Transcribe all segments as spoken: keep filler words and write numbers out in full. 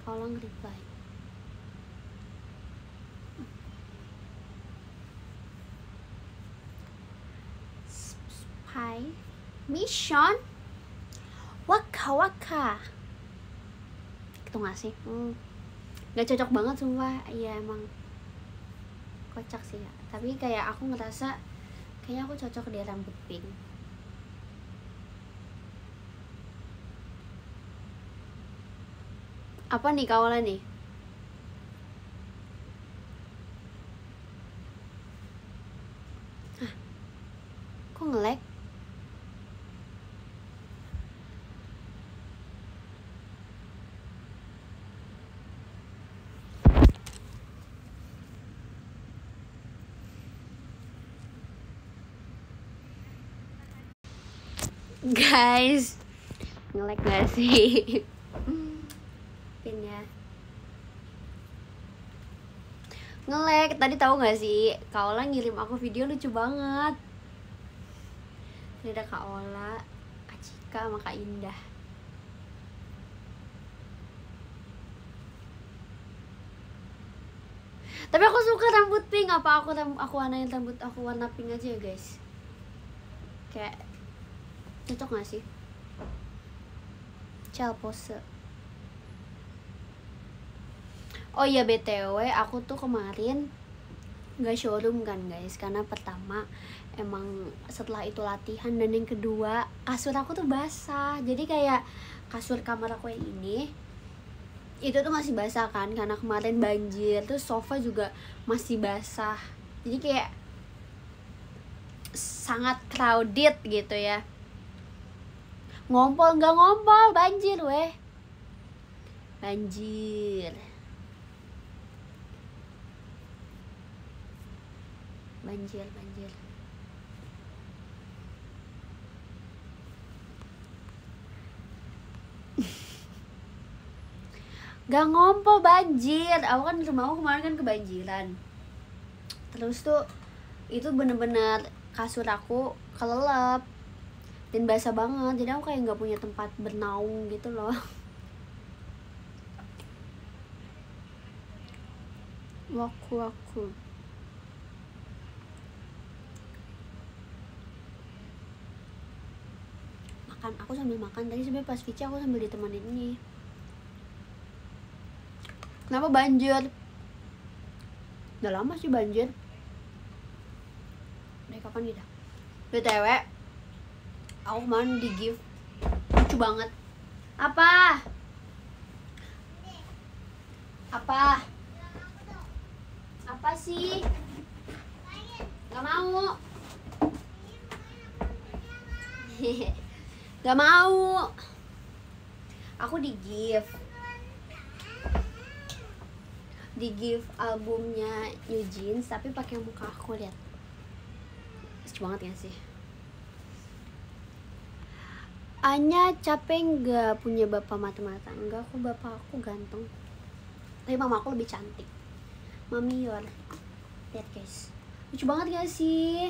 Kaulang reply. Spy mission waka waka. Itu gak sih? Hmm. Gak cocok banget sumpah. Iya emang kocak sih ya. Tapi kayak aku ngerasa kayaknya aku cocok di rambut pink. Apa nih kawalan nih? Hah? Kok nge-lag? Guys, nge-lag gak sih? Pin ya. Nge-lag, tadi tahu gak sih? Kak Ola ngirim aku video lucu banget. Ini ada Kak Ola, Kak Cika, sama Kak Indah. Tapi aku suka rambut pink. Apa aku aku warnain rambut aku warna pink aja ya guys? Kayak cocok gak sih? Cel pose. Oh iya B T W aku tuh kemarin gak showroom kan guys. Karena pertama emang setelah itu latihan, dan yang kedua kasur aku tuh basah. Jadi kayak kasur kamar aku yang ini itu tuh masih basah kan, karena kemarin banjir. Terus sofa juga masih basah. Jadi kayak sangat crowded gitu ya. Ngompol nggak ngompol, banjir weh. Banjir. Banjir, banjir. Gak ngompol, banjir. Aku kan di rumah aku kemarin kan kebanjiran. Terus tuh itu bener-bener kasur aku kelelep dan basah banget. Jadi aku kayak nggak punya tempat bernaung gitu loh. Waku waku. Makan, aku sambil makan. Tadi sebenarnya pas Vici aku sambil ditemenin ini. Kenapa banjir? Udah lama sih banjir. Dari kapan gitu? B T W aku kemarin di gift lucu banget. Apa? Apa? Apa sih? Gak mau. Gak mau. Aku di gift di gift albumnya New Jeans, tapi pakai muka aku, lihat. Lucu banget ya sih. Anya capek nggak punya bapak mata-mata? Enggak, aku bapak aku ganteng. Tapi mama aku lebih cantik. Mami Yor. Lihat guys. Lucu banget gak sih?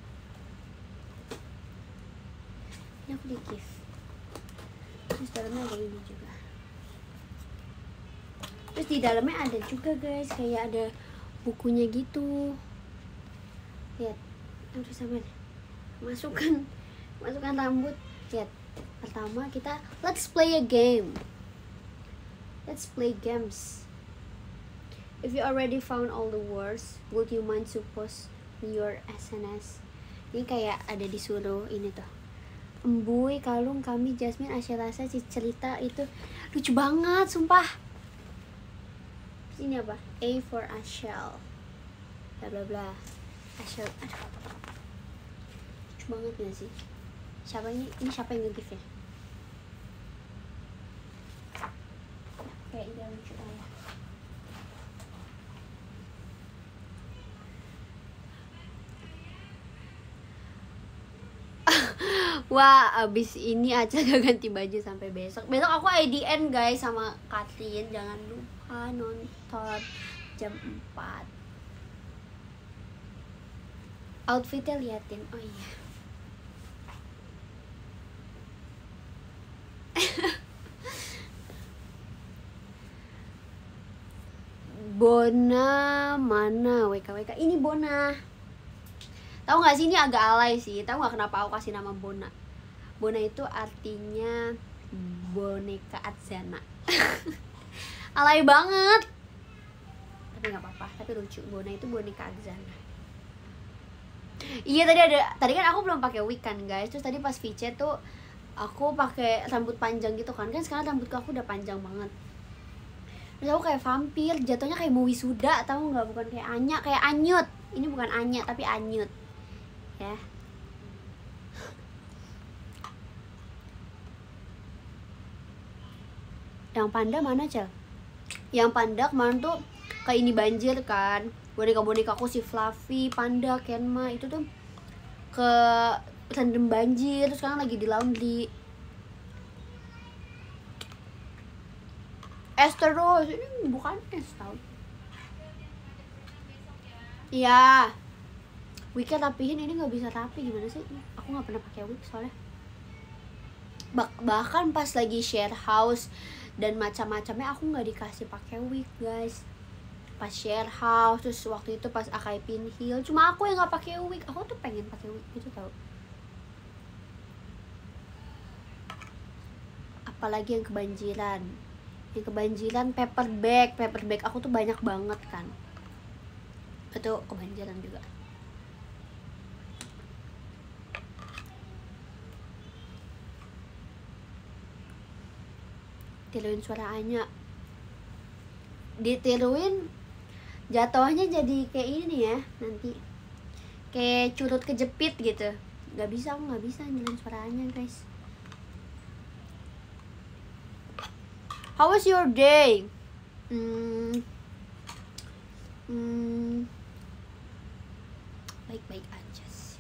Ini aku di gift. Terus dalamnya ada ini juga. Terus di dalamnya ada juga guys, kayak ada bukunya gitu. Lihat, harus sampai masukkan masukkan rambut. Lihat, pertama kita let's play a game. Let's play games. If you already found all the words, would you mind to post your S N S? Ini kayak ada disuruh ini tuh. Embuy, Kalung, Kami, Jasmine, Asyarasa, cerita itu lucu banget, sumpah. Ini apa? A for Ashel. Bla bla bla. Ashel. Aduh. Lucu banget gak sih? Siapa ini? Ini siapa yang nge-gift ya? Kayak dia lucu ya. Wah, abis ini aja gak ganti baju sampai besok. Besok aku I D N guys sama Katrin. Jangan lupa nonton jam empat. Outfitnya liatin. Oh iya. Bona mana? W K W K. Ini Bona. Tahu nggak sih, ini agak alay sih. Tahu nggak kenapa aku kasih nama Bona? Bona itu artinya boneka Atzana. Alay banget. Tapi nggak apa-apa. Tapi lucu. Bona itu boneka Atzana. Iya tadi ada. Tadi kan aku belum pakai wig kan guys. Terus tadi pas V C tuh aku pakai rambut panjang gitu kan. Kan sekarang rambutku aku udah panjang banget. Terus aku kayak vampir, jatuhnya kayak mau wisuda, tahu nggak? Bukan kayak Anya, kayak Anyut. Ini bukan Anya tapi Anyut, ya. Yang panda mana Cel? Yang panda kemarin tuh kayak ini banjir kan. Boneka-boneka aku si Fluffy, Panda, Kenma itu tuh ke rendam banjir. Terus sekarang lagi di laundry. Es terus, ini bukan es tau. Iya. Wignya rapihin, ini nggak bisa rapi gimana sih? Aku nggak pernah pakai wig soalnya. Bah bahkan pas lagi share house dan macam-macamnya aku nggak dikasih pakai wig guys. Pas share house, terus waktu itu pas Akai Pinhill, cuma aku yang nggak pakai wig. Aku tuh pengen pakai wig gitu tau. Apalagi yang kebanjiran. Yang kebanjiran paper bag, paper bag aku tuh banyak banget kan. Itu kebanjiran juga. Tiruin suara Anya. Ditiruin jatuhnya jadi kayak ini ya nanti. Kayak curut kejepit gitu. Gak bisa, aku gak bisa nyalain suara Anya guys. How was your day? Hmm, hmm, baik-baik aja sih.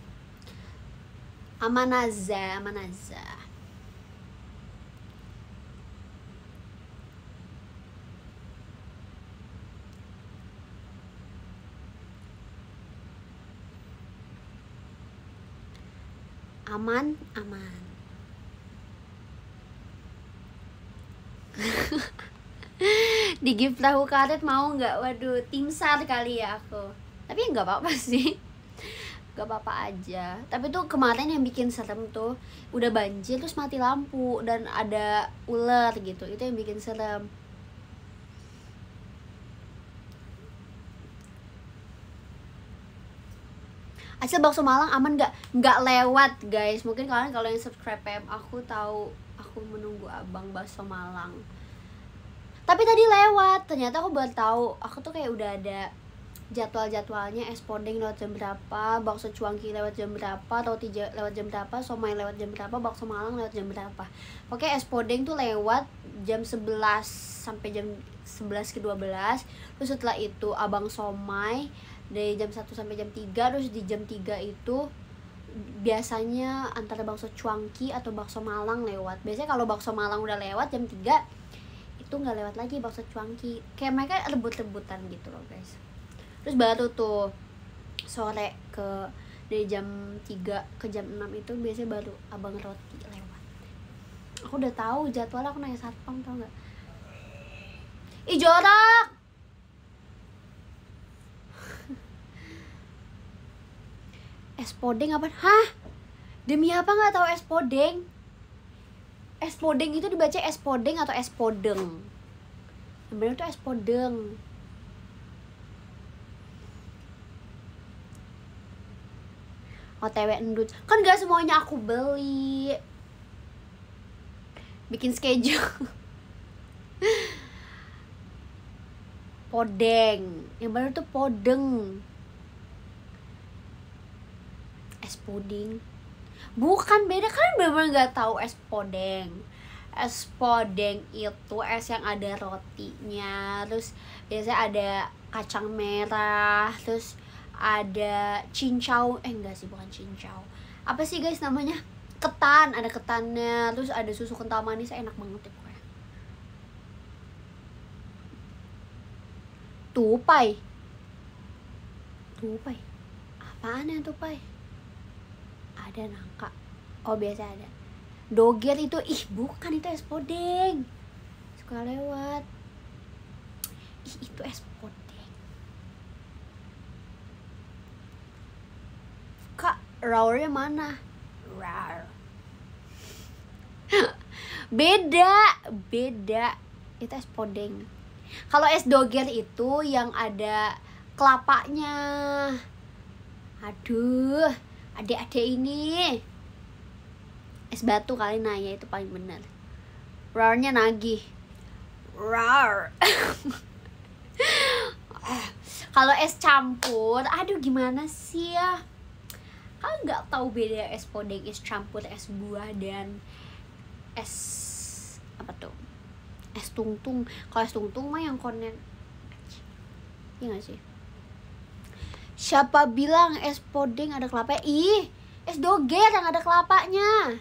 Amanaza, Amanaza. Aman, aman. Di gift tahu karet mau nggak? Waduh, tim sar kali ya aku. Tapi nggak apa-apa sih, nggak apa-apa aja. Tapi tuh kemarin yang bikin serem tuh udah banjir terus mati lampu dan ada ular gitu. Itu yang bikin serem. Acil bakso Malang aman nggak? Nggak lewat guys. Mungkin kalian kalau yang subscribe P M aku tahu aku menunggu abang bakso Malang. Tapi tadi lewat, ternyata aku baru tahu. Aku tuh kayak udah ada jadwal-jadwalnya. Es podeng lewat jam berapa, bakso cuangki lewat jam berapa, roti lewat jam berapa, somai lewat jam berapa, bakso Malang lewat jam berapa. Oke, es podeng tuh lewat jam sebelas sampai jam sebelas ke dua belas. Terus setelah itu abang somai dari jam satu sampai jam tiga. Terus di jam tiga itu biasanya antara bakso cuangki atau bakso Malang lewat. Biasanya kalau bakso Malang udah lewat jam tiga, itu nggak lewat lagi bakso cuangki. Kayak mereka rebut-rebutan gitu loh guys. Terus baru tuh sore ke dari jam tiga ke jam enam itu biasanya baru abang roti lewat. Aku udah tahu jadwal, aku nanya satpam tau nggak? Ih jorok. Es podeng apa? Hah? Demi apa nggak tahu es podeng? Es podeng itu dibaca es podeng atau es podeng? Yang benar tuh es podeng. O T W endut. Kan gak semuanya aku beli. Bikin schedule. Podeng. Yang benar tuh podeng. Es puding. Bukan, beda kan, bener-bener gak tahu es podeng. Es podeng itu es yang ada rotinya, terus biasanya ada kacang merah, terus ada cincau, eh enggak sih bukan cincau. Apa sih guys namanya? Ketan, ada ketannya, terus ada susu kental manis, enak banget ya pokoknya. Tupai. Tupai. Apaan ya tupai? Ada nangka. Oh biasa ada. Doger itu, ih bukan, itu es podeng. Suka lewat. Ih itu es podeng. Raurnya mana? Rar. Beda, beda. Itu es podeng. Kalau es doger itu yang ada kelapanya. Aduh, adik-adik ini. Es batu kali nanya itu paling benar. Rarnya nagih. Rar. Kalau es campur, aduh gimana sih ya? Kalian nggak tahu beda es podeng, es campur, es buah dan es apa tuh? Es tungtung. Kalau es tungtung mah yang konen. Iya nggak sih? Siapa bilang es podeng ada kelapa? Ih, es doger yang ada kelapanya.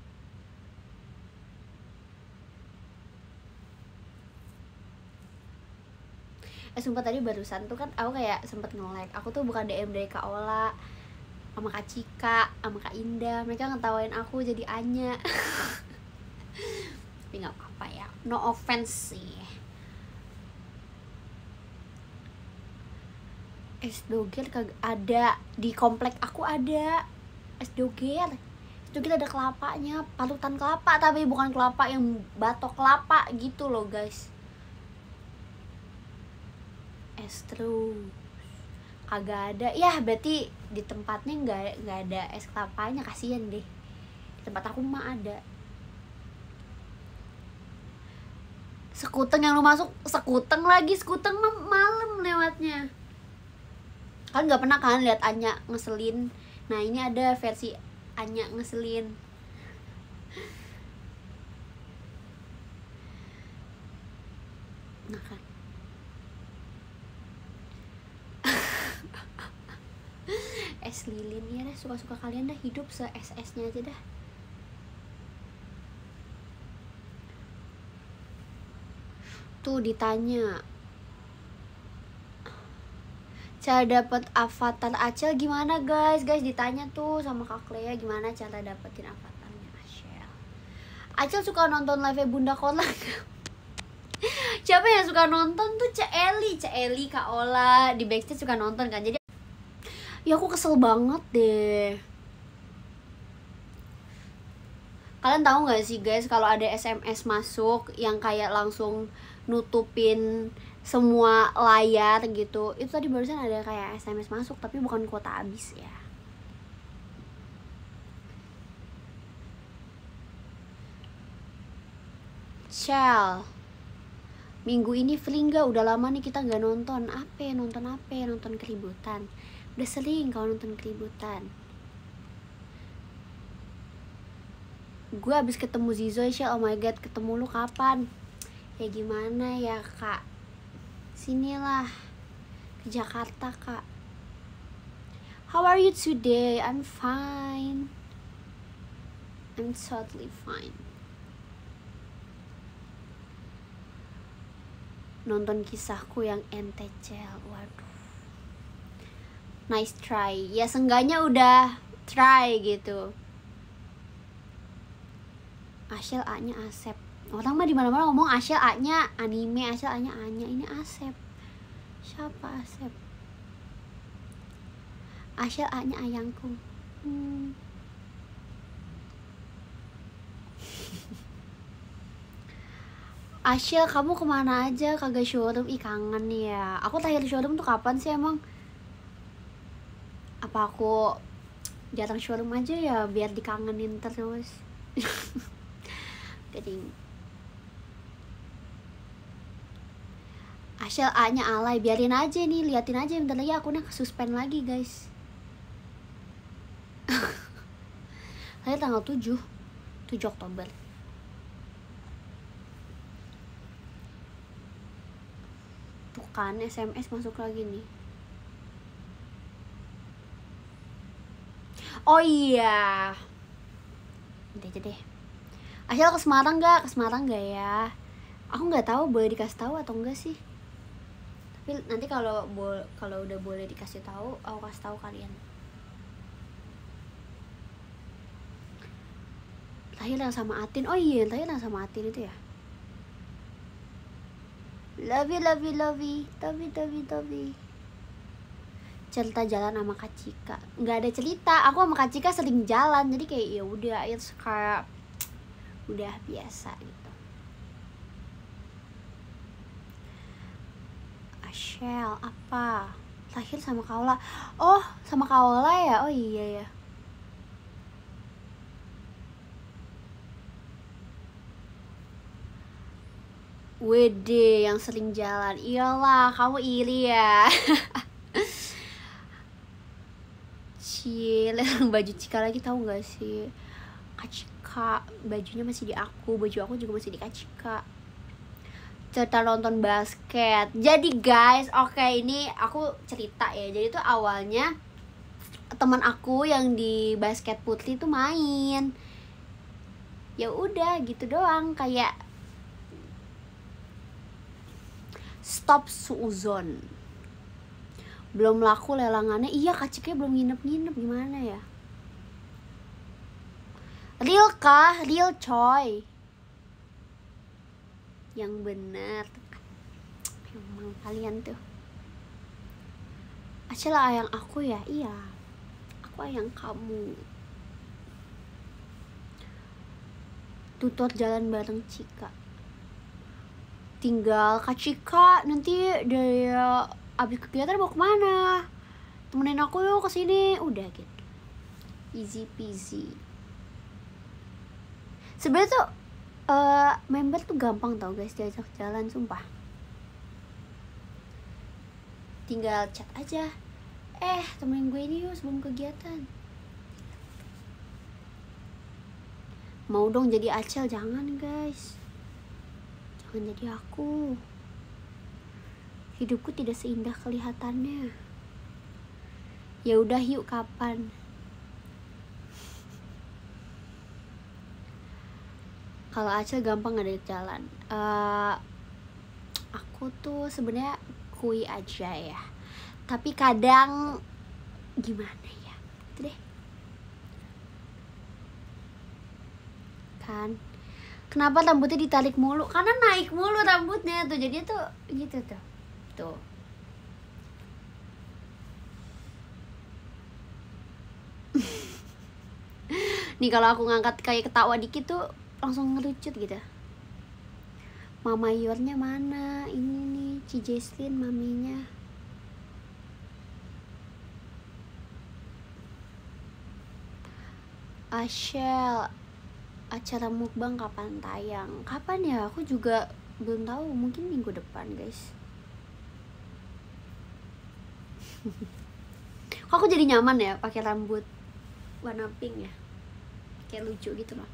Eh sumpah tadi barusan tuh kan aku kayak sempet nge-like. Aku tuh bukan D M dari Kak Ola sama Kak Cika, sama Kak Indah. Mereka ngetawain aku jadi Anya. Tapi gak apa-apa ya, no offense sih. Es doger kagak ada. Di komplek aku ada es doger. Es doger ada kelapanya, parutan kelapa. Tapi bukan kelapa yang batok kelapa gitu loh guys. Es terus kagak ada ya, berarti di tempatnya nggak nggak ada es kelapanya, kasihan deh. Di tempat aku mah ada. Sekuteng yang lu masuk, sekuteng lagi, sekuteng mah malam lewatnya. Kalian nggak pernah kan lihat Anya ngeselin? Nah ini ada versi Anya ngeselin. Nah kan. Es lilin ya deh, suka-suka kalian dah, hidup se-es-esnya aja dah. Tuh ditanya cara dapat avatar Acel gimana guys? Guys ditanya tuh sama Kak Lea gimana cara dapetin avatarnya Acel. Acel suka nonton live Bunda Kola. Siapa yang suka nonton tuh? Cek Eli, Cek Eli, Kak Ola di backstage suka nonton kan. Jadi ya aku kesel banget deh. Kalian tahu nggak sih guys kalau ada S M S masuk yang kayak langsung nutupin semua layar gitu. Itu tadi barusan ada kayak S M S masuk tapi bukan kuota habis ya. Shell, minggu ini free nggak? Udah lama nih kita nggak nonton. Apa? Nonton apa? Nonton keributan. Udah sering kalau nonton keributan. Gue abis ketemu Zizo ya, oh my god, ketemu lu kapan? Ya gimana ya kak? Sinilah ke Jakarta kak. How are you today? I'm fine. I'm totally fine. Nonton kisahku yang ente cel, waduh. Nice try. Ya seenggaknya udah try gitu. Ashel A-nya Asep. Orang mah di mana-mana ngomong Ashel A-nya anime, Ashel A-nya Anya. Ini Asep. Siapa Asep? Ashel A-nya ayangku. Hmm. Ashel, kamu kemana aja? Kagak showroom? Ih kangen ya. Aku terakhir showroom tuh kapan sih emang? Apa aku jarang showroom aja ya biar dikangenin terus. Jadi Ashel A-nya alay, biarin aja nih, liatin aja bentar lagi akunnya kesuspend lagi guys. Saya tanggal tujuh Oktober. Tuh kan S M S masuk lagi nih. Oh iya, udah aja deh. Ashel ke Semarang nggak? Ke Semarang nggak ya? Aku nggak tahu boleh dikasih tahu atau enggak sih. Tapi nanti kalau boleh, kalau udah boleh dikasih tahu, aku kasih tahu kalian. Lahir yang sama Atin. Oh iya, lahir yang sama Atin itu ya. Love you, love you, love you, love you, love you, love you. cerita jalan sama Kak Cika. Nggak ada cerita, aku sama Kak Cika sering jalan, jadi kayak ya udah, it's kayak udah biasa gitu. Ashel apa? Lahir sama Kaula. Oh, sama Kaula ya? Oh iya ya. Wede yang sering jalan. Iyalah, kamu iri ya. Cie, baju Cika lagi tahu nggak sih? Kak Cika, bajunya masih di aku, baju aku juga masih di Kak Cika. Cerita nonton basket. Jadi guys, oke okay, ini aku cerita ya. Jadi tuh awalnya teman aku yang di basket putri tuh main. Ya udah gitu doang, kayak stop suuzon. Belum laku lelangannya. Iya, Kak Cika belum nginep-nginep, gimana ya? Real kah? Real coy. Yang bener. Emang kalian tuh. Acela ayang aku ya? Iya. Aku ayang kamu. Tutor jalan bareng Cika. Tinggal Kak Cika nanti dia abis kegiatan mau kemana? Temenin aku yuk kesini. Udah gitu. Easy peasy. Sebenarnya tuh uh, member tuh gampang tau guys diajak jalan, sumpah. Tinggal chat aja. Eh temenin gue ini yuk sebelum kegiatan. Mau dong jadi Acel? Jangan guys. Jangan jadi aku. Hidupku tidak seindah kelihatannya. Ya udah yuk, kapan? Kalau Acel gampang ada jalan. Uh, aku tuh sebenarnya kui aja ya. Tapi kadang gimana ya? Gitu deh. Kan? Kenapa rambutnya ditarik mulu? Karena naik mulu rambutnya tuh. Jadi tuh gitu tuh. Tuh. Nih kalau aku ngangkat kayak ketawa dikit tuh langsung ngelucut gitu. Mama Yornya mana? Ini nih Ci Jesslyn maminya. Ashel, acara mukbang kapan tayang? Kapan ya? Aku juga belum tahu, mungkin minggu depan guys. Kok aku jadi nyaman ya pakai rambut warna pink ya, kayak lucu gitu loh.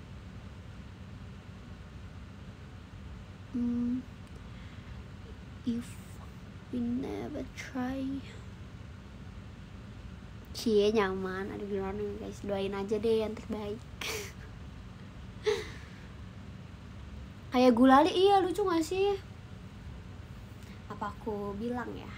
Hmm. If we never try. Cie nyaman, aduh gimana guys, doain aja deh yang terbaik. Kayak Gulali, iya lucu gak sih? Apa aku bilang ya?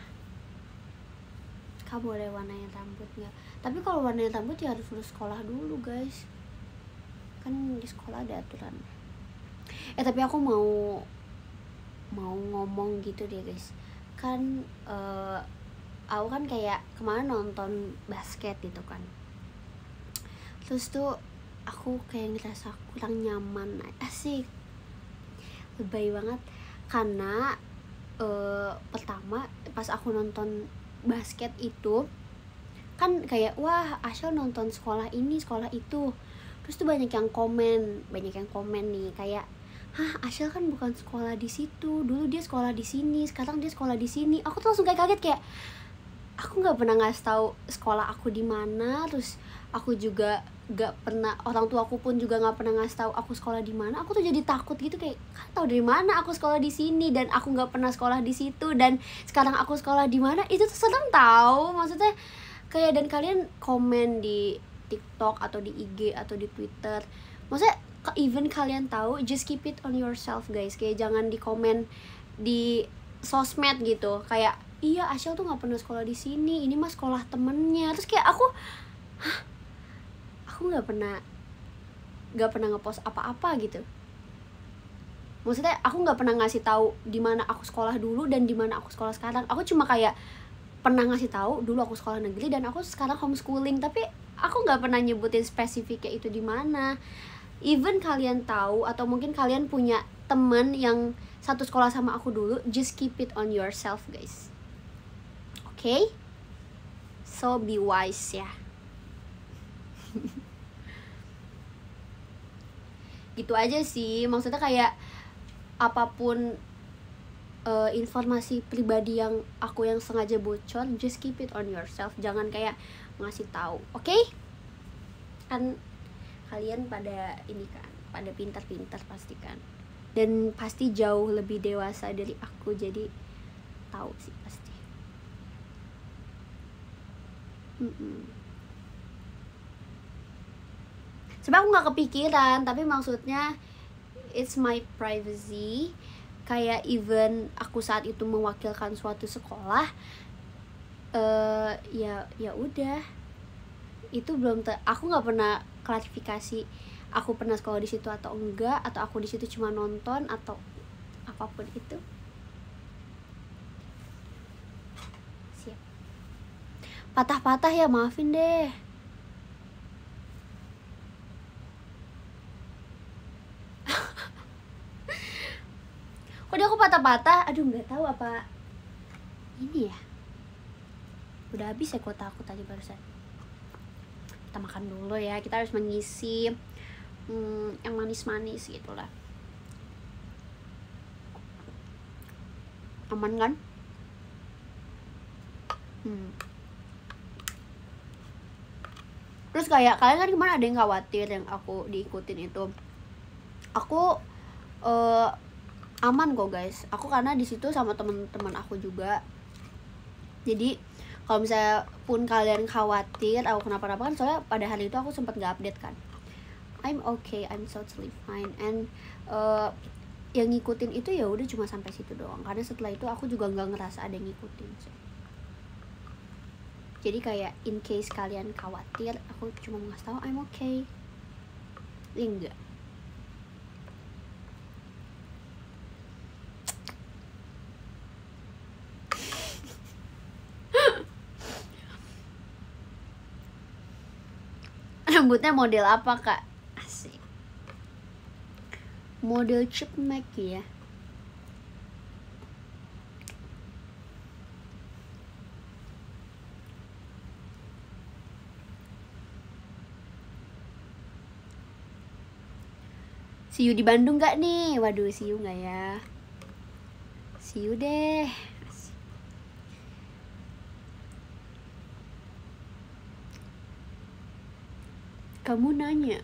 Kamu boleh warnain rambut nggak? Tapi kalau warnain rambut ya harus lulus sekolah dulu guys. Kan di sekolah ada aturan. Eh tapi aku mau mau ngomong gitu deh guys. Kan uh, aku kan kayak kemarin nonton basket gitu kan. Terus tuh aku kayak ngerasa kurang nyaman. Asik. Lebay banget. Karena uh, pertama pas aku nonton basket itu kan kayak wah Ashel nonton sekolah ini sekolah itu, terus tuh banyak yang komen banyak yang komen nih kayak hah Ashel kan bukan sekolah di situ, dulu dia sekolah di sini, sekarang dia sekolah di sini. Aku tuh langsung kayak kaget, kayak aku nggak pernah ngasih tahu sekolah aku di mana, terus aku juga nggak pernah, orang tua aku pun juga nggak pernah ngasih tahu aku sekolah di mana. Aku tuh jadi takut gitu, kayak kan tahu dari mana aku sekolah di sini dan aku nggak pernah sekolah di situ, dan sekarang aku sekolah di mana. Itu tuh serem tahu, maksudnya kayak. Dan kalian komen di TikTok atau di I G atau di Twitter, maksudnya even kalian tahu, just keep it on yourself guys. Kayak jangan di komen di sosmed gitu kayak iya Ashel tuh nggak pernah sekolah di sini, ini mah sekolah temennya. Terus kayak aku hah aku nggak pernah nggak pernah ngepost apa-apa gitu. Maksudnya aku nggak pernah ngasih tahu di mana aku sekolah dulu dan di mana aku sekolah sekarang. Aku cuma kayak pernah ngasih tahu dulu aku sekolah negeri dan aku sekarang homeschooling, tapi aku nggak pernah nyebutin spesifiknya itu di mana. Even kalian tahu atau mungkin kalian punya temen yang satu sekolah sama aku dulu, just keep it on yourself guys. Oke? Okay? So be wise ya. Gitu aja sih, maksudnya kayak apapun uh, informasi pribadi yang aku yang sengaja bocor, just keep it on yourself, jangan kayak ngasih tahu, oke? Okay? Kan kalian pada ini kan, pada pintar-pintar pasti kan, dan pasti jauh lebih dewasa dari aku, jadi tahu sih pasti. Mm-mm. Sebenernya aku gak kepikiran, tapi maksudnya it's my privacy. Kayak even aku saat itu mewakilkan suatu sekolah, uh, ya ya udah, itu belum te- aku nggak pernah klarifikasi aku pernah sekolah di situ atau enggak, atau aku di situ cuma nonton atau apapun itu. Siap. Patah-patah ya, maafin deh. Kok dia aku patah-patah? Aduh, nggak tahu apa ini ya. Udah habis ya kuota aku tadi barusan. Kita makan dulu ya. Kita harus mengisi hmm, yang manis-manis gitu lah. Aman kan? Hmm. Terus kayak kalian kan kemana ada yang khawatir yang aku diikutin itu. Aku uh, aman kok guys, aku karena di situ sama teman-teman aku juga. Jadi kalau misalnya pun kalian khawatir aku kenapa-napa kan, soalnya pada hari itu aku sempat nggak update kan. I'm okay, I'm totally fine, and uh, yang ngikutin itu ya udah cuma sampai situ doang. Karena setelah itu aku juga nggak ngerasa ada yang ngikutin. So. Jadi kayak in case kalian khawatir, aku cuma mau ngasih tahu I'm okay. Ya enggak. Rambutnya model apa kak? Asik. Model chipmunk ya. See you di Bandung gak nih? Waduh, see you gak ya? See you deh. Kamu nanya.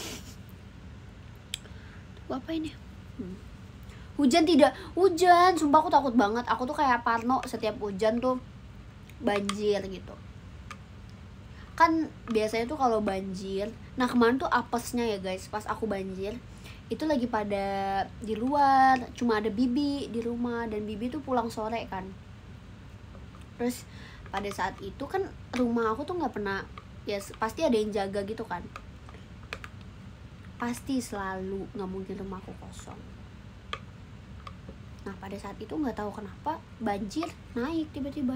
Tuh, apa ini? Hmm. Hujan tidak? Hujan, sumpah aku takut banget. Aku tuh kayak parno setiap hujan tuh banjir gitu. Kan biasanya tuh kalau banjir, nah kemarin tuh apesnya ya guys, pas aku banjir itu lagi pada di luar, cuma ada Bibi di rumah, dan Bibi tuh pulang sore kan. Terus pada saat itu kan rumah aku tuh nggak pernah, ya pasti ada yang jaga gitu kan, pasti selalu, nggak mungkin rumahku kosong. Nah pada saat itu nggak tahu kenapa banjir naik tiba-tiba.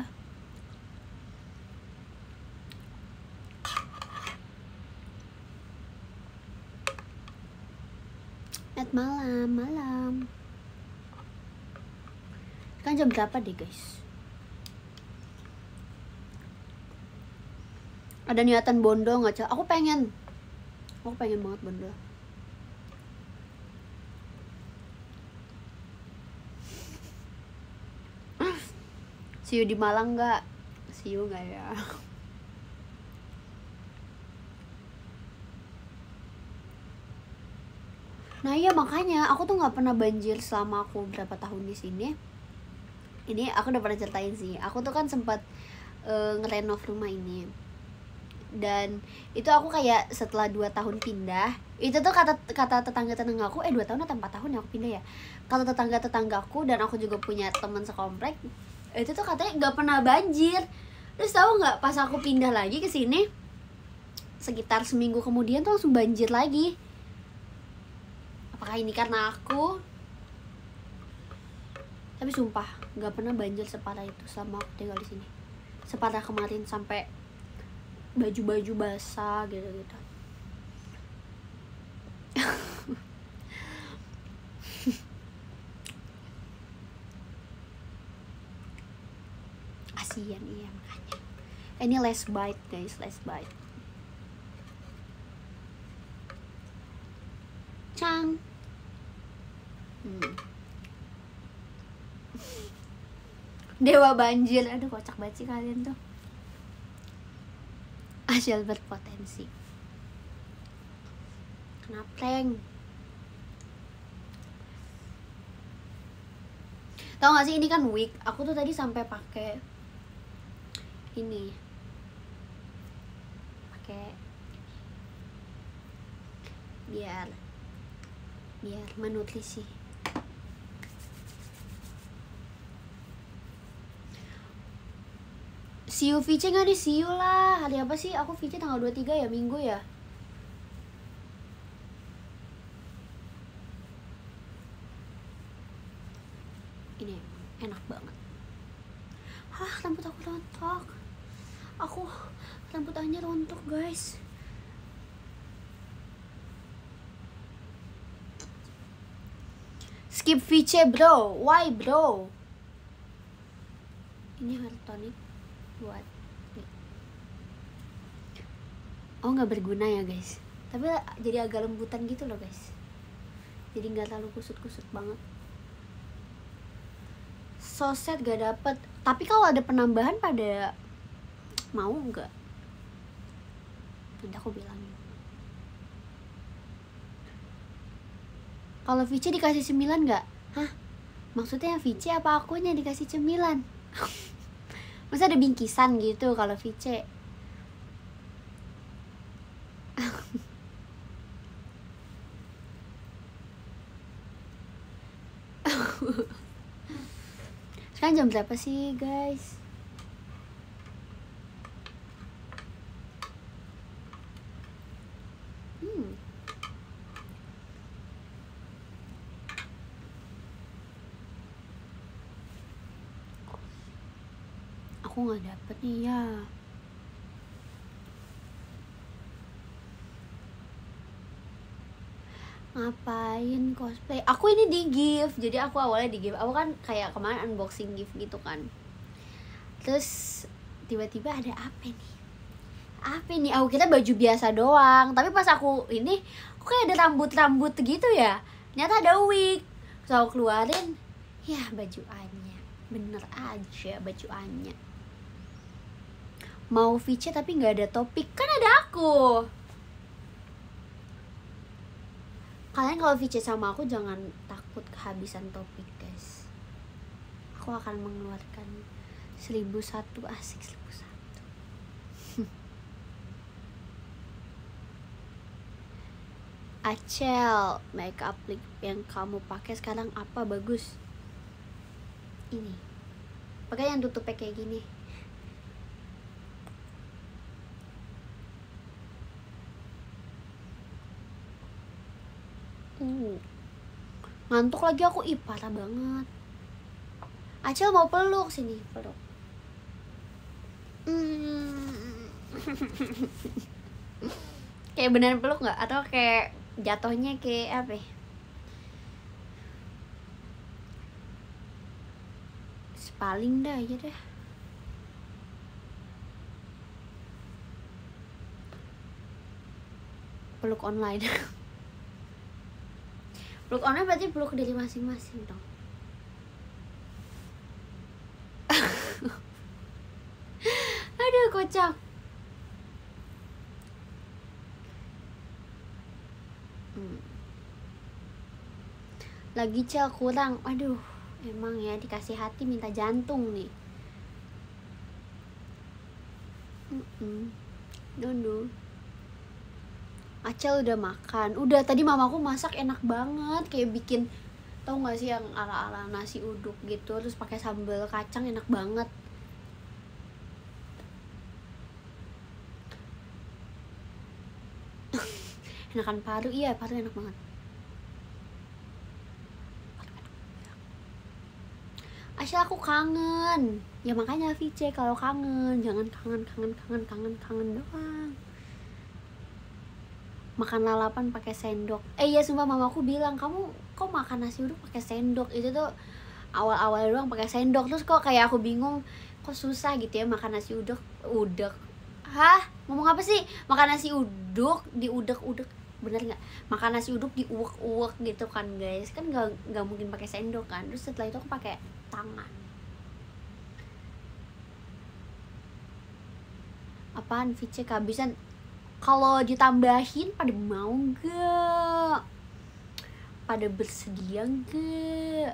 At malam malam kan jam berapa deh guys? Ada niatan bondo nggak cak? Aku pengen, aku pengen banget bondo. See you di Malang nggak? See you nggak ya? Nah iya makanya aku tuh nggak pernah banjir selama aku berapa tahun di sini. Ini aku udah pernah ceritain sih. Aku tuh kan sempat uh, ngerenov rumah ini. Dan itu aku kayak setelah dua tahun pindah, itu tuh kata kata tetangga-tetangga aku, eh dua tahun atau empat tahun ya aku pindah ya. Kata tetangga-tetanggaku, dan aku juga punya teman sekomplek, itu tuh katanya nggak pernah banjir. Terus tahu nggak, pas aku pindah lagi ke sini, sekitar seminggu kemudian tuh langsung banjir lagi. Apakah ini karena aku? Tapi sumpah nggak pernah banjir separah itu selama aku tinggal di sini. separah kemarin sampai baju-baju basah gitu-gitu. Asian, iya makanya. Ini less bite guys, less bite. Cang. Hmm. Dewa banjir, aduh kocak banget sih kalian tuh. Asyal berpotensi. Kena prank. Tahu gak sih ini kan wig. Aku tuh tadi sampai pakai ini, pakai biar biar menutrisi. See you V C nggak nih? See you lah. Hari apa sih? Aku V C tanggal dua puluh tiga ya, Minggu ya. Ini enak banget. Hah, rambut aku rontok. Aku rambut Anya rontok guys. Skip V C bro. Why bro? Ini hair tonic buat nih. Oh nggak berguna ya guys, tapi jadi agak lembutan gitu loh guys, jadi nggak terlalu kusut-kusut banget. Soset gak dapet, tapi kalau ada penambahan pada mau nggak? Nanti aku bilang. Kalau V C dikasih cemilan nggak? Hah? Maksudnya V C apa akunya dikasih cemilan? Masa ada bingkisan gitu kalau V C? Sekarang jam berapa sih guys? Hmm. Aku nggak dapet nih ya. Ngapain cosplay? Aku ini di gift, jadi aku awalnya di gift. Aku kan kayak kemarin unboxing gift gitu kan. Terus tiba-tiba ada apa nih? Apa nih? Aku kira baju biasa doang. Tapi pas aku ini, kok kayak ada rambut-rambut gitu ya? Ternyata ada wig. Terus aku keluarin, ya baju Anya. Bener aja baju Anya. Mau V C tapi nggak ada topik, kan ada aku. Kalian kalau V C sama aku jangan takut kehabisan topik guys. Aku akan mengeluarkan seribu satu, asik seribu satu. Acel, makeup lip yang kamu pakai sekarang apa bagus? Ini. Pakai yang tutupnya kayak gini. Uh. Ngantuk lagi aku, ih parah banget. Acel mau peluk, sini peluk. Hmm. Kayak beneran peluk nggak? Atau kayak jatuhnya kayak apa? Paling dah aja deh. Peluk online. Peluk online berarti peluk dari masing-masing dong. Aduh kocak. hmm. Lagi Cel kurang. Aduh, emang ya dikasih hati minta jantung nih. Mm-mm. Dono. Acel udah makan. Udah, tadi mamaku masak enak banget, kayak bikin, tau gak sih yang ala-ala nasi uduk gitu, terus pakai sambal kacang, enak banget. Enakan paru, iya paru enak banget. Asal aku kangen. Ya makanya Vice kalau kangen, jangan kangen kangen kangen kangen kangen doang. Makan lalapan pakai sendok. Eh iya sumpah mamaku bilang, "Kamu kok makan nasi uduk pakai sendok?" Itu tuh awal-awal doang pakai sendok. Terus kok kayak aku bingung, kok susah gitu ya makan nasi uduk. Uduk. Hah? Ngomong apa sih? Makan nasi uduk diudek-udek. Bener nggak? Makan nasi uduk diuwek-uwek gitu kan guys. Kan nggak nggak mungkin pakai sendok kan. Terus setelah itu aku pakai tangan. Apaan Vice kehabisan? Kalau ditambahin pada mau nggak? Pada bersedia nggak?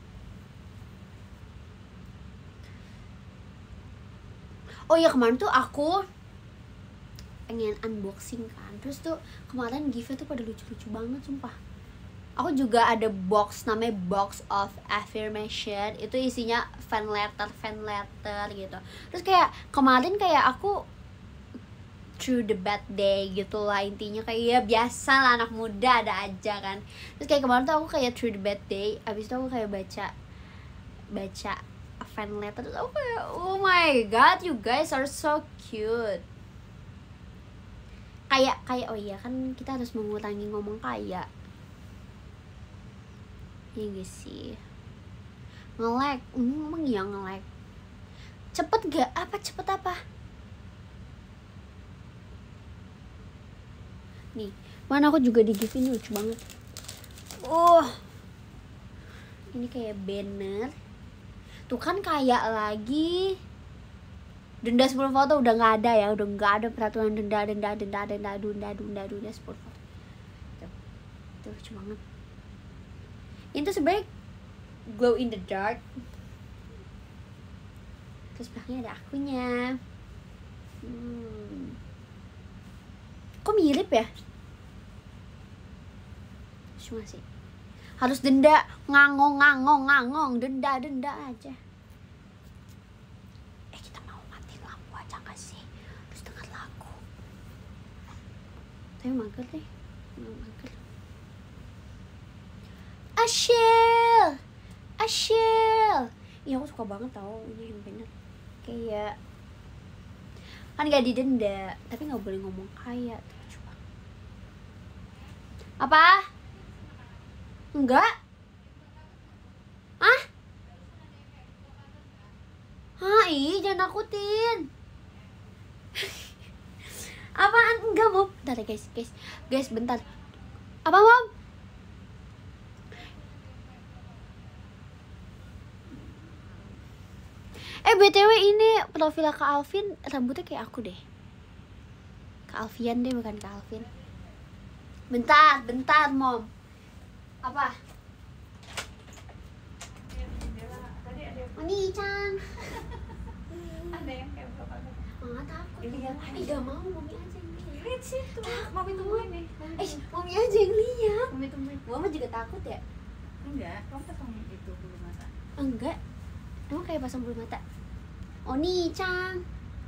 Oh ya kemarin tuh aku pengen unboxing kan. Terus tuh kemarin gift-nya tuh pada lucu-lucu banget sumpah. Aku juga ada box namanya box of affirmation. Itu isinya fan letter fan letter gitu. Terus kayak kemarin kayak aku through the bad day gitu lah intinya, kayak ya biasa lah anak muda ada aja kan. Terus kayak kemarin tuh aku kayak through the bad day, abis itu aku kayak baca baca fan letter. Terus aku kayak oh my god you guys are so cute. Kayak kayak oh iya kan kita harus mengurangi ngomong kayak. Iya gak sih? Nge-lag, hmm, emang iya nge-lag. Cepet gak? Apa cepet apa? Nih, mana aku juga di gift ini lucu banget. Oh, ini kayak banner. Tuh kan kayak lagi denda sepuluh foto udah nggak ada ya, udah nggak ada peraturan denda denda denda denda denda denda denda sepuluh foto. Tuh, tuh lucu banget. Ini tuh sebenarnya glow in the dark. Terus belakangnya ada akunya. Hmm. Kok mirip ya? Cuma sih. Harus denda ngangong ngangong ngangong denda denda aja. Eh kita mau mati lampu aja nggak sih? Terus denger lagu. Tapi mager deh. Mager. Ashil, Ashil. Iya aku suka banget tau ini yang bener. Kayak kan gak didenda, tapi nggak boleh ngomong kayak. Coba. Apa? Enggak? Ah? Hah, ih jangan nakutin. Apaan? Enggak Mom. Bentar ya guys, guys, guys bentar. Apa Mom? Eh B T W ini profil Kak Alvin rambutnya kayak aku deh. Kak Alfian deh bukan Kak Alvin. Bentar, bentar Mom. Apa? Oni-chan. Ada yang kayak berapa? Ah takut. Ini yang Ini gak mau Mami aja yang lihat. lihat situ. Mami tungguin nih. Eh Mami aja yang lihat. Mami tungguin. Mama juga takut ya? Enggak, kamu pasang itu bulu mata. Enggak. Emang kayak pasang bulu mata. Oni-chan.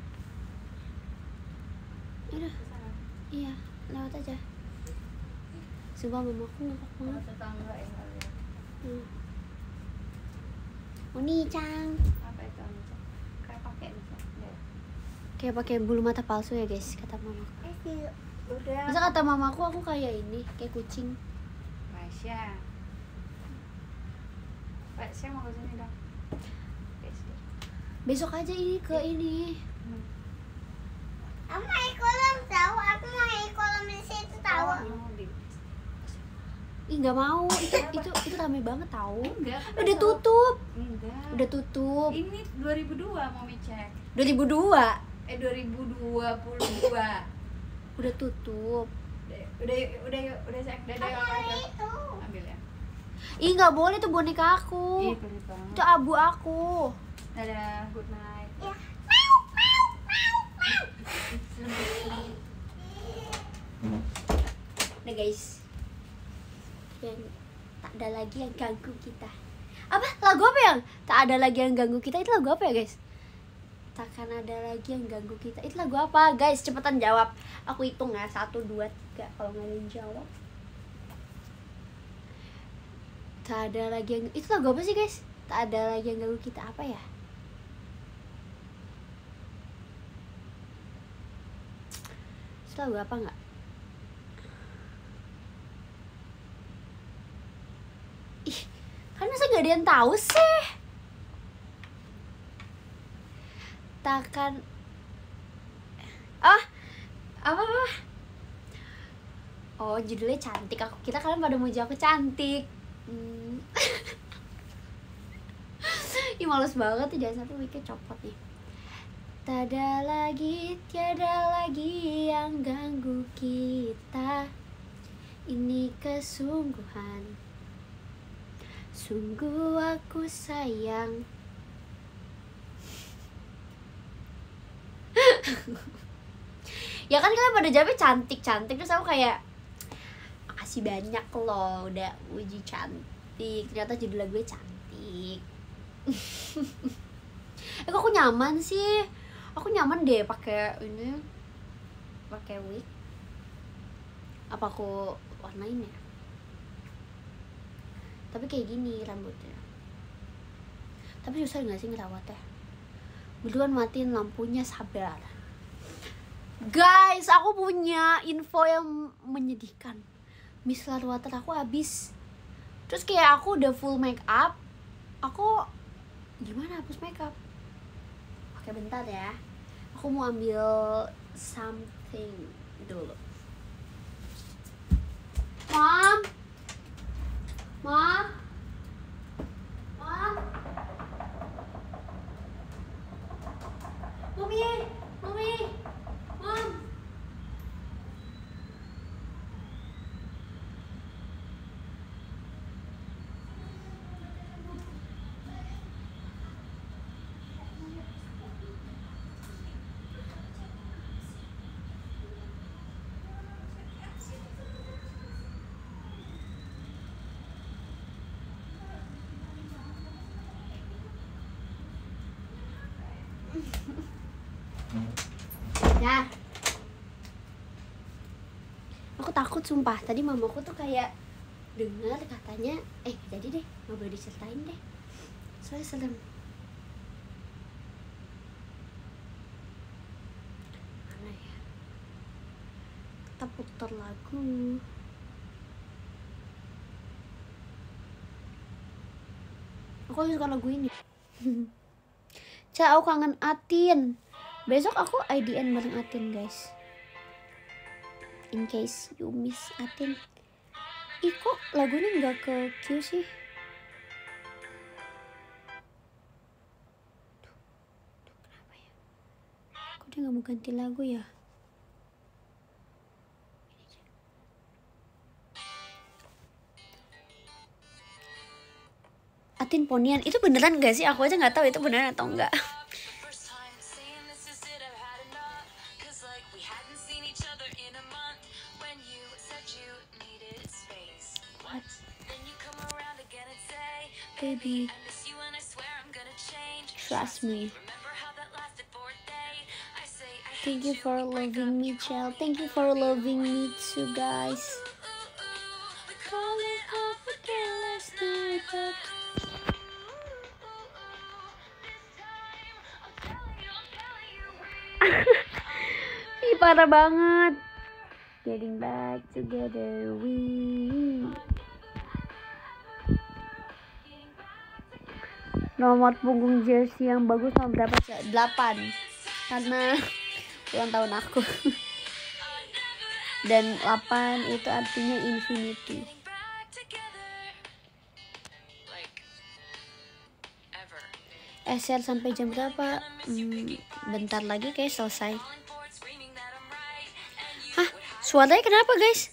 Yaudah. Iya, lewat aja. Sumpah mamaku ngakak banget. Tetangga yang kalian. Hmm. Oni-chan. Apa itu Anissa? Kayak pakai Anissa. Ya. Kayak pakai bulu mata palsu ya guys, kata mamaku. Eh, udah. Masa kata mamaku aku kayak ini, kayak kucing. Masya. Pak, saya mau ke sini dong. Guys. Besok aja ini ke ini. Aku mau ikut kolam tahu, aku mau ikut kolam di situ tahu. Mau di. Ih nggak mau, itu itu itu rame banget tahu. Enggak. Udah tutup, Enggak. udah tutup. Ini dua ribu dua mau cek. dua ribu dua Eh dua ribu dua puluh dua. udah tutup. Udah udah udah udah cek udah Aku udah mau itu. ambil ya. Ih nggak boleh tuh boneka aku. Ih, pelit banget. Itu abu aku. Dadah, good night. Ya. Nah guys, yang tak ada lagi yang ganggu kita. Apa lagu apa yang tak ada lagi yang ganggu kita? Itu lagu apa ya guys? Takkan ada lagi yang ganggu kita. Itu lagu apa guys? Cepetan jawab. Aku hitung ya, satu dua tiga. Kalau nggak ada yang jawab, tak ada lagi yang. Itu lagu apa sih guys? Tak ada lagi yang ganggu kita. Apa ya? Lagu apa nggak? Ih, kan masa gak ada yang tahu sih? Takkan. Ah, apa apa? Oh, judulnya Cantik. Aku kita kalian pada mau jawab aku cantik. Hmm. Ih, males banget tuh, jangan sampai mikir copot nih. Tak ada lagi, tiada lagi yang ganggu kita. Ini kesungguhan. Sungguh aku sayang. Ya kan kalian pada jawabnya cantik-cantik. Terus aku kayak, makasih banyak loh udah uji cantik. Ternyata judul lagunya cantik. Eh, kok aku nyaman sih? Aku nyaman deh pakai ini, pakai wig. Apa aku warnain ya? Tapi kayak gini rambutnya. Tapi susah nggak sih ngerawatnya? Buruan matiin lampunya, sabar. Guys, aku punya info yang menyedihkan. Micellar water aku habis. Terus kayak aku udah full make up. Aku gimana hapus make up? Oke, bentar ya. Aku mau ambil something dulu. Mom, Mom, Mom, Mommy, Mommy, Mom. Ya, aku takut sumpah. Tadi mamaku tuh kayak dengar katanya, eh jadi deh, nggak boleh diceritain deh, soalnya serem. Mana ya? Kita putar lagu. Aku suka lagu ini. Ca, aku kangen Atin. Besok aku I D N bareng Atin, guys. In case you miss Atin. Ih, kok lagunya nggak ke Q sih? Tuh, tuh, kenapa ya? Kok dia nggak mau ganti lagu ya? Atin Ponian, itu beneran gak sih? Aku aja nggak tahu itu beneran atau enggak. Baby, trust me. Thank you for loving me, child. Thank you for loving me too, guys. Ih, parah banget. Getting back together, we. Nomor punggung jersey yang bagus nomor berapa sih? delapan. Karena ulang tahun aku. Dan delapan itu artinya infinity. Eh, share sampai jam berapa? Hmm, bentar lagi kayak selesai. Hah? Suaranya kenapa, guys?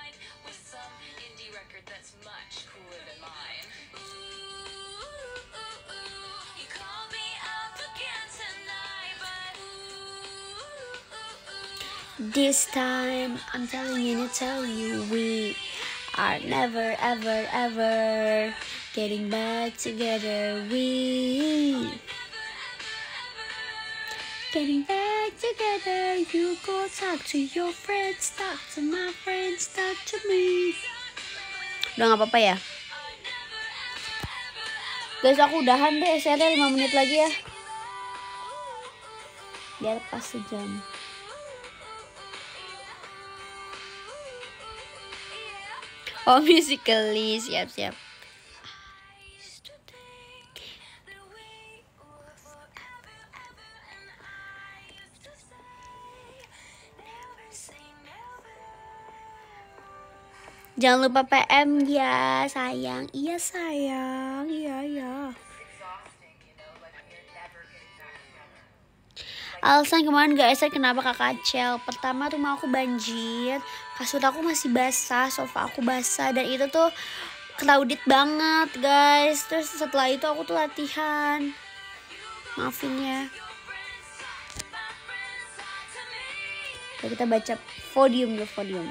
This time, I'm telling you to tell you, we are never, ever, ever getting back together. We getting back together. You go talk to your friends, talk to my friends, talk to me. Udah nggak apa-apa ya? Guys, aku udahan deh, S R lima menit lagi ya. Biar pas sejam. Oh, Musical.ly, siap-siap. Jangan lupa P M ya sayang. Iya sayang. Iya ya. Alasan kemarin gak S R kenapa kakak Acel? Pertama rumah aku banjir, kasur aku masih basah, sofa aku basah, dan itu tuh crowded banget guys. Terus setelah itu aku tuh latihan. Maafin ya. Oke, kita baca podium dulu, podium.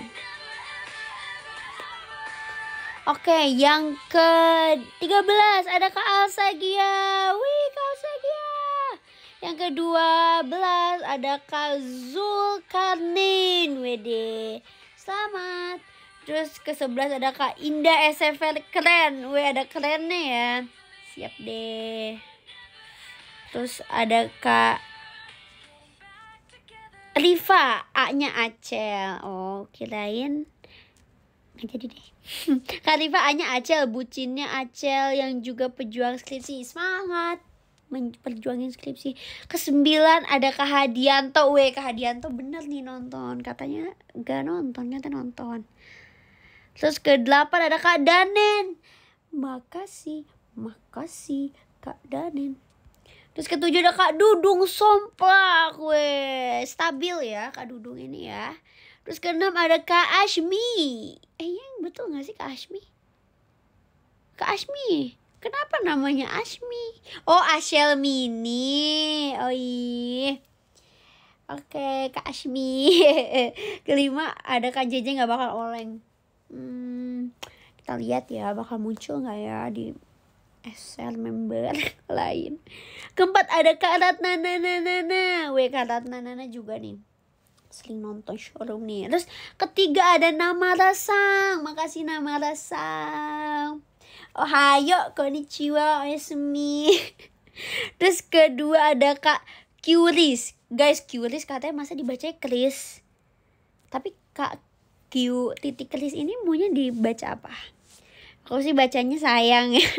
Oke, yang ke tiga belas ada Kak Alsagia. Wih, Kak Alsagia. Yang ke dua belas ada Kak Zulkarnin. Wede. Selamat. Terus ke sebelas ada Kak Indah S F R. Keren. Wih, ada kerennya ya. Siap deh. Terus ada Kak Rifa. A-nya Acel. Oh, kirain nggak jadi deh. Kak Rifa A-nya Acel, bucinnya Acel yang juga pejuang skripsi. Semangat perjuangin skripsi. Kesembilan ada Kak Hadianto. Weh, Kak Hadianto bener nih nonton. Katanya gak nonton, katanya nonton. Terus ke delapan ada Kak Danen. Makasih, makasih Kak Danen. Terus ke tujuh ada Kak Dudung Somplak. Weh, stabil ya Kak Dudung ini ya. Terus ke enam ada Kak Ashmi. Eh, yang betul gak sih Kak Ashmi? Kak Ashmi. Kenapa namanya Ashmi? Oh, Ashel Mini. Oh iya. Oke, Kak Ashmi. Kelima ada Kak Jeje gak bakal oleng. Hmm, kita lihat ya bakal muncul gak ya di S R member lain. Keempat ada Kak Ratna Nana Nana. Weh, Kak Ratna Nana juga nih sering nonton showroom nih. Terus ketiga ada Nama Rasang. Makasih Nama Rasang. Ohayo, konnichiwa, oyasumi. Terus kedua ada Kak Kyuris. Guys, Kyuris katanya masa dibacanya Kris. Tapi Kak Q titik Kris ini maunya dibaca apa? Aku sih bacanya sayang ya.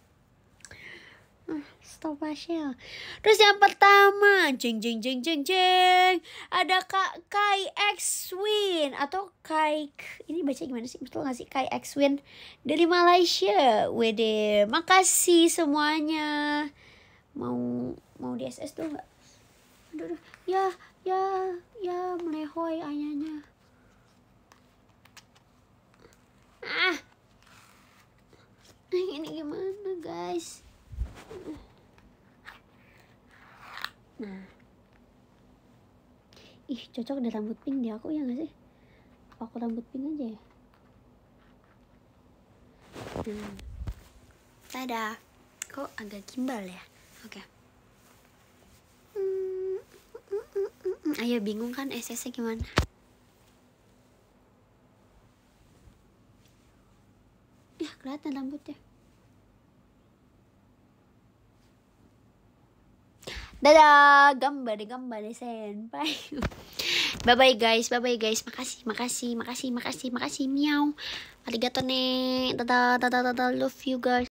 Stop Ashel. Terus yang pertama, jeng jeng jeng jeng jeng, ada Kak Kai Xwin atau Kai, ini baca gimana sih, betul gak sih Kai Xwin dari Malaysia. Wede, makasih semuanya. Mau mau di S S tuh nggak? Aduh, aduh, ya ya ya melehoi ayahnya. Ah, ini gimana guys? Nah, ih cocok ada rambut pink di aku ya gak sih? Apa aku rambut pink aja ya? Hmm. Tada, kok agak gimbal ya? Oke. Okay. Hmm, mm, mm, mm, mm. Ayo bingung kan S S-nya gimana? Ya kelihatan rambutnya. Dadah, gambare gambare senpai. Bye bye guys, bye bye guys. Makasih, makasih, makasih, makasih, makasih. Miau. Arigato ne. Dadah, dadah, dadah. Love you guys.